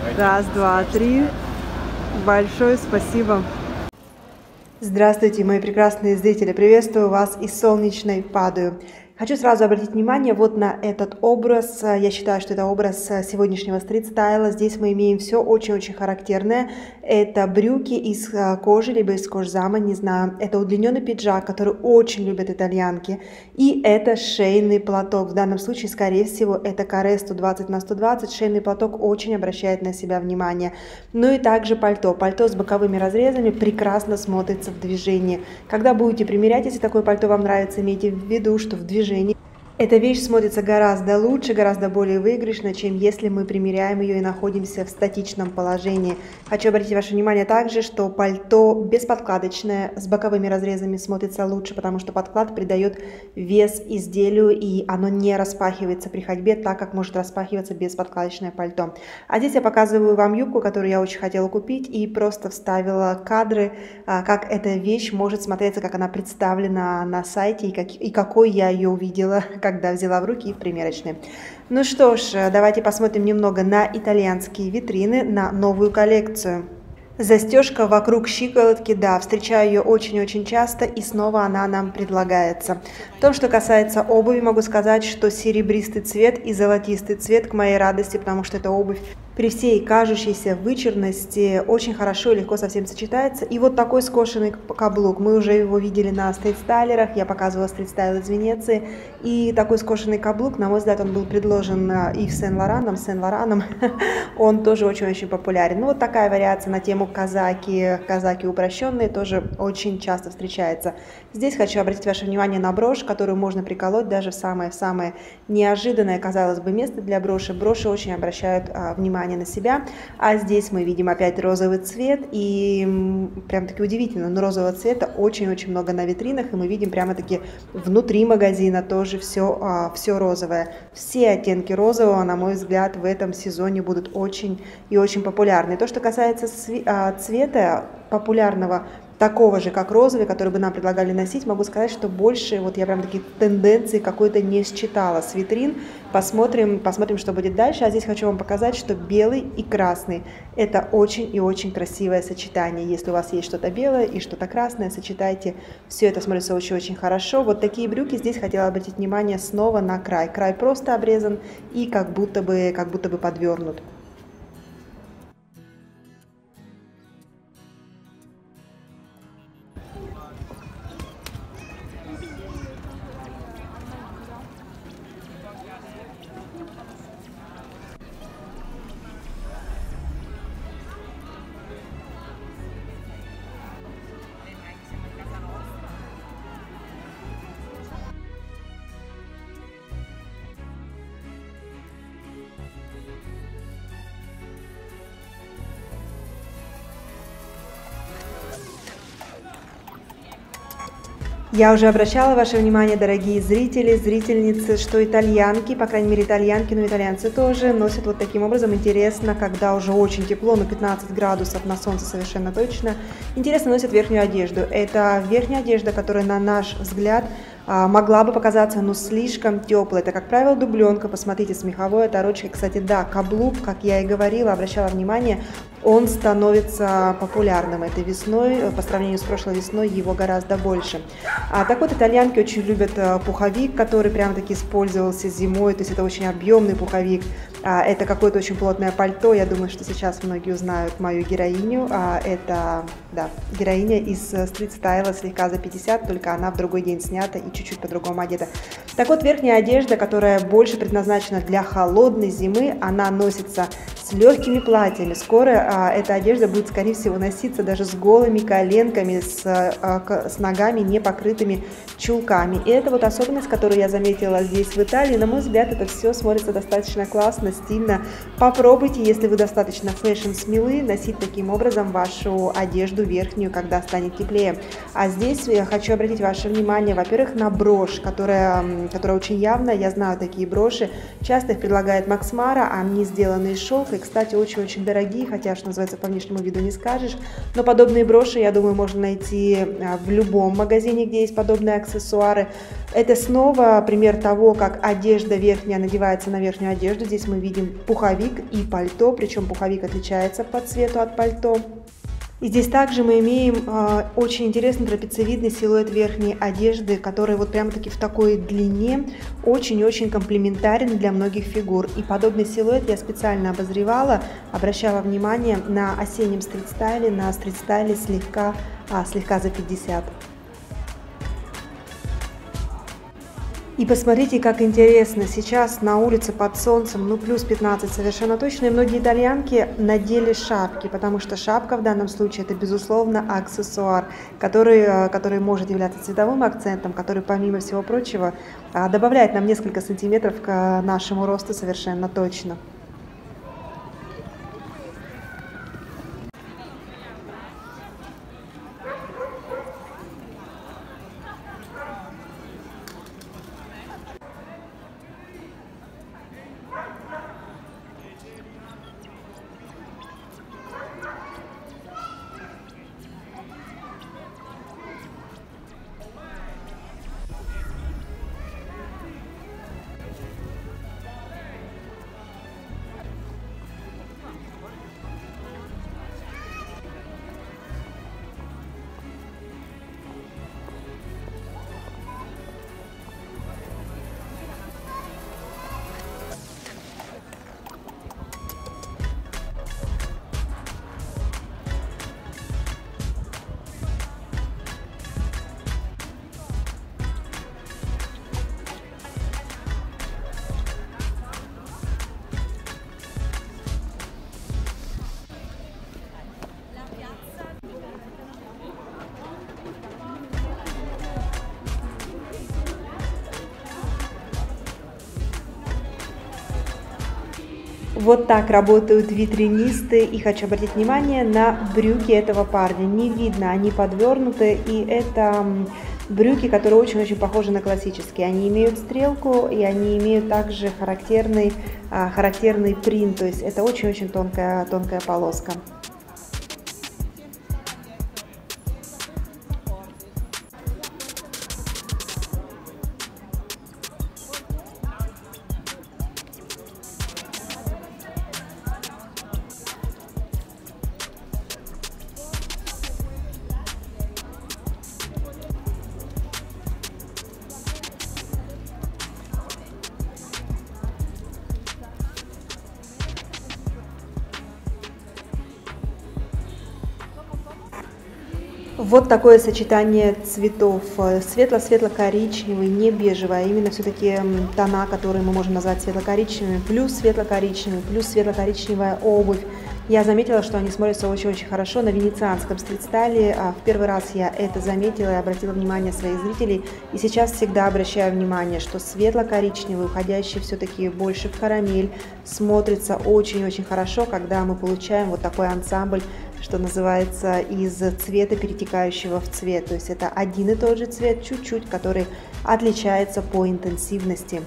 Раз, два, три. Большое спасибо. Здравствуйте, мои прекрасные зрители. Приветствую вас из солнечной Падуи. Хочу сразу обратить внимание вот на этот образ. Я считаю, что это образ сегодняшнего стрит-стайла. Здесь мы имеем все очень-очень характерное. Это брюки из кожи, либо из кожзама, не знаю. Это удлиненный пиджак, который очень любят итальянки. И это шейный платок. В данном случае, скорее всего, это каре 120 на 120. Шейный платок очень обращает на себя внимание. Ну и также пальто. Пальто с боковыми разрезами прекрасно смотрится в движении. Когда будете примерять, если такое пальто вам нравится, имейте в виду, что в движении эта вещь смотрится гораздо лучше, гораздо более выигрышно, чем если мы примеряем ее и находимся в статичном положении. Хочу обратить ваше внимание также, что пальто бесподкладочное с боковыми разрезами смотрится лучше, потому что подклад придает вес изделию и оно не распахивается при ходьбе так, как может распахиваться бесподкладочное пальто. А здесь я показываю вам юбку, которую я очень хотела купить и просто вставила кадры, как эта вещь может смотреться, как она представлена на сайте и какой я ее увидела, когда взяла в руки в примерочной. Ну что ж, давайте посмотрим немного на итальянские витрины, на новую коллекцию. Застежка вокруг щиколотки, да, встречаю ее очень-очень часто, и снова она нам предлагается. В том, что касается обуви, могу сказать, что серебристый цвет и золотистый цвет, к моей радости, потому что эта обувь при всей кажущейся вычурности очень хорошо и легко со всем сочетается. И вот такой скошенный каблук, мы уже его видели на стрит-стайлерах, я показывала стрит-стайл из Венеции, и такой скошенный каблук, на мой взгляд, он был предложен Ив Сен-Лораном, он тоже очень-очень популярен. Ну вот такая вариация на тему казаки упрощенные тоже очень часто встречается. Здесь хочу обратить ваше внимание на брошь, которую можно приколоть даже в самое-самое неожиданное, казалось бы, место для броши. Броши очень обращают внимание на себя. А здесь мы видим опять розовый цвет, и прям-таки удивительно, но розового цвета очень-очень много на витринах, и мы видим прямо-таки внутри магазина тоже все розовое. Все оттенки розового, на мой взгляд, в этом сезоне будут очень и очень популярны. То, что касается цвета популярного, такого же, как розовый, который бы нам предлагали носить, могу сказать, что больше, вот я прям такие тенденции какой-то не считала с витрин. Посмотрим, что будет дальше. А здесь хочу вам показать, что белый и красный – это очень и очень красивое сочетание. Если у вас есть что-то белое и что-то красное, сочетайте. Все это смотрится очень-очень хорошо. Вот такие брюки. Здесь хотела обратить внимание снова на край. Край просто обрезан и как будто бы подвернут. Я уже обращала ваше внимание, дорогие зрители, зрительницы, что итальянки, по крайней мере итальянки, но итальянцы тоже носят вот таким образом. Интересно, когда уже очень тепло, 15 градусов на солнце совершенно точно, интересно, носят верхнюю одежду. Это верхняя одежда, которая, на наш взгляд, могла бы показаться, но слишком теплой. Это, как правило, дубленка. Посмотрите, с меховой оторочкой. Кстати, да, каблук, как я и говорила, обращала внимание, он становится популярным этой весной. По сравнению с прошлой весной его гораздо больше. Так вот, итальянки очень любят пуховик, который прямо-таки использовался зимой. То есть это очень объемный пуховик. Это какое-то очень плотное пальто. Я думаю, что сейчас многие узнают мою героиню. Это, да, героиня из стрит-стайла, слегка за 50, только она в другой день снята и чуть-чуть по-другому одета. Так вот, верхняя одежда, которая больше предназначена для холодной зимы, она носится с легкими платьями. Скоро эта одежда будет, скорее всего, носиться даже с голыми коленками, с ногами, не покрытыми чулками. И это вот особенность, которую я заметила здесь, в Италии. На мой взгляд, это все смотрится достаточно классно, стильно. Попробуйте, если вы достаточно фэшн-смелы, носить таким образом вашу одежду верхнюю, когда станет теплее. А здесь я хочу обратить ваше внимание, во-первых, на брошь, которая очень явно, я знаю такие броши, часто их предлагает Макс Мара, они сделаны из шелка, которые, кстати, очень-очень дорогие, хотя, что называется, по внешнему виду не скажешь. Но подобные броши, я думаю, можно найти в любом магазине, где есть подобные аксессуары. Это снова пример того, как одежда верхняя надевается на верхнюю одежду. Здесь мы видим пуховик и пальто, причем пуховик отличается по цвету от пальто. И здесь также мы имеем очень интересный трапециевидный силуэт верхней одежды, который вот прямо-таки в такой длине очень-очень комплементарен для многих фигур. И подобный силуэт я специально обозревала, обращала внимание на осеннем стрит-стайле, на стрит-стайле слегка за 50. И посмотрите, как интересно, сейчас на улице под солнцем, ну плюс 15 совершенно точно, и многие итальянки надели шапки, потому что шапка в данном случае это, безусловно, аксессуар, который может являться цветовым акцентом, который, помимо всего прочего, добавляет нам несколько сантиметров к нашему росту совершенно точно. Вот так работают витринисты, и хочу обратить внимание на брюки этого парня. Не видно, они подвернуты, и это брюки, которые очень-очень похожи на классические. Они имеют стрелку, и они имеют также характерный принт, то есть это очень-очень тонкая полоска. Вот такое сочетание цветов, светло-светло-коричневый, не бежевый, а именно все-таки тона, которые мы можем назвать светло-коричневыми, плюс светло-коричневый, плюс светло-коричневая обувь. Я заметила, что они смотрятся очень-очень хорошо на венецианском стрит-стайле. В первый раз я это заметила и обратила внимание своих зрителей. И сейчас всегда обращаю внимание, что светло-коричневый, уходящий все-таки больше в карамель, смотрится очень-очень хорошо, когда мы получаем вот такой ансамбль, что называется, из цвета, перетекающего в цвет. То есть это один и тот же цвет, чуть-чуть, который отличается по интенсивности.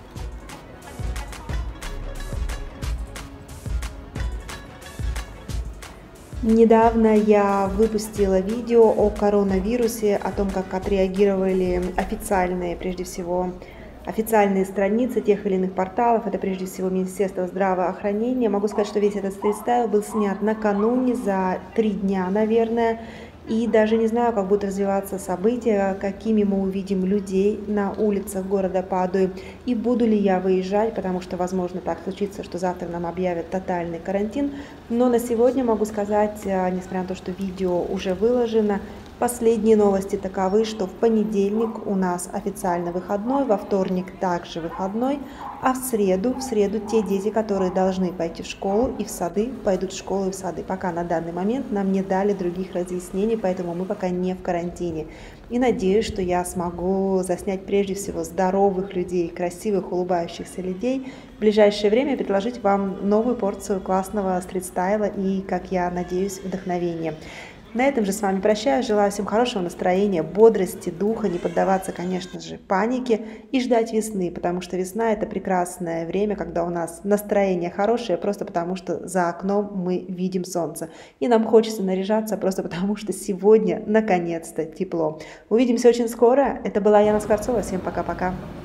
Недавно я выпустила видео о коронавирусе, о том, как отреагировали официальные, прежде всего, официальные страницы тех или иных порталов, это прежде всего Министерство здравоохранения. Могу сказать, что весь этот стрит-стайл был снят накануне, за 3 дня, наверное. И даже не знаю, как будут развиваться события, какими мы увидим людей на улицах города Падуи, и буду ли я выезжать, потому что, возможно, так случится, что завтра нам объявят тотальный карантин. Но на сегодня могу сказать, несмотря на то, что видео уже выложено, последние новости таковы, что в понедельник у нас официально выходной, во вторник также выходной, а в среду те дети, которые должны пойти в школу и в сады, пойдут в школу и в сады. Пока на данный момент нам не дали других разъяснений, поэтому мы пока не в карантине. И надеюсь, что я смогу заснять прежде всего здоровых людей, красивых, улыбающихся людей. В ближайшее время предложить вам новую порцию классного стрит-стайла и, как я надеюсь, вдохновения. На этом же с вами прощаюсь. Желаю всем хорошего настроения, бодрости, духа, не поддаваться, конечно же, панике и ждать весны, потому что весна – это прекрасное время, когда у нас настроение хорошее, просто потому что за окном мы видим солнце. И нам хочется наряжаться просто потому, что сегодня наконец-то тепло. Увидимся очень скоро. Это была Яна Скворцова. Всем пока-пока.